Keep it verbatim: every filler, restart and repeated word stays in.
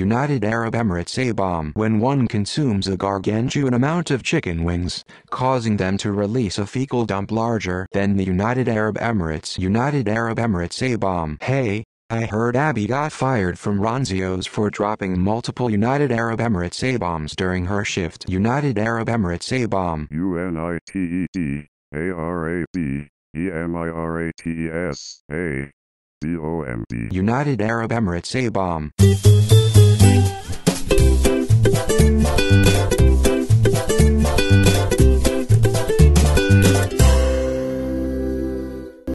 United Arab Emirates A-Bomb when one consumes a gargantuan amount of chicken wings, causing them to release a fecal dump larger than the United Arab Emirates. United Arab Emirates A-Bomb. Hey, I heard Abby got fired from Ronzio's for dropping multiple United Arab Emirates A-bombs during her shift. United Arab Emirates A-Bomb. U N I T E D A R A B E M I R A T E S A B O M B. United Arab Emirates A-Bomb.